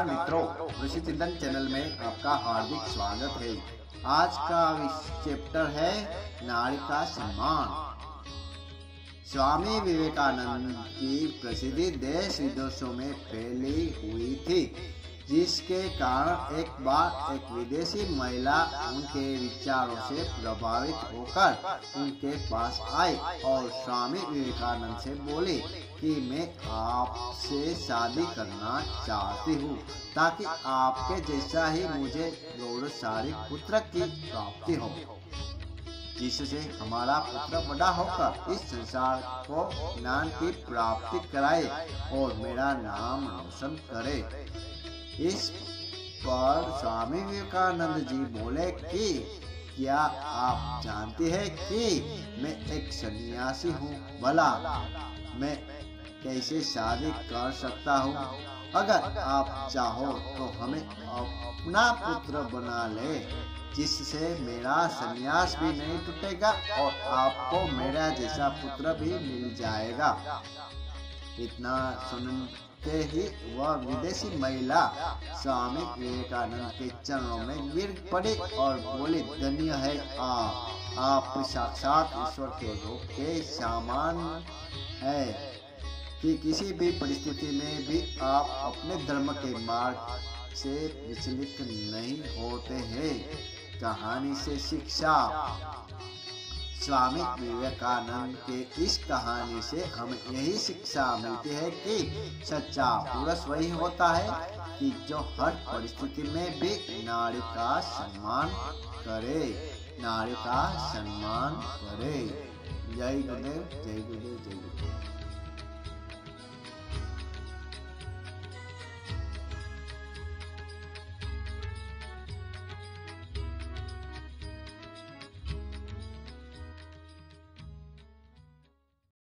नमस्कार मित्रों, ऋषि चिंतन चैनल में आपका हार्दिक स्वागत है। आज का चैप्टर है नारी का सम्मान। स्वामी विवेकानंद की प्रसिद्धि देश विदेशों में फैली हुई थी, जिसके कारण एक बार एक विदेशी महिला उनके विचारों से प्रभावित होकर उनके पास आई और स्वामी विवेकानंद से बोली कि मैं आपसे शादी करना चाहती हूँ ताकि आपके जैसा ही मुझे गौरवशाली पुत्र की प्राप्ति हो, जिससे हमारा पुत्र बड़ा होकर इस संसार को ज्ञान की प्राप्ति कराए और मेरा नाम रोशन करे। इस पर स्वामी विवेकानंद जी बोले कि क्या आप जानते हैं कि मैं एक सन्यासी हूँ, भला मैं कैसे शादी कर सकता हूँ? अगर आप चाहो तो हमें अपना पुत्र बना ले, जिससे मेरा सन्यास भी नहीं टूटेगा और आपको मेरा जैसा पुत्र भी मिल जाएगा। इतना सुनते ही वह विदेशी महिला स्वामी विवेकानंद के चरणों में गिर पड़ी और बोली, धन्य है आप साक्षात ईश्वर के रूप के समान है कि किसी भी परिस्थिति में भी आप अपने धर्म के मार्ग से विचलित नहीं होते हैं। कहानी से शिक्षा। स्वामी विवेकानंद के इस कहानी से हमें यही शिक्षा मिलती है कि सच्चा पुरुष वही होता है कि जो हर परिस्थिति में भी नारी का सम्मान करे, नारी का सम्मान करे। जय गुरुदेव, जय गुरुदेव, जय गुरुदेव।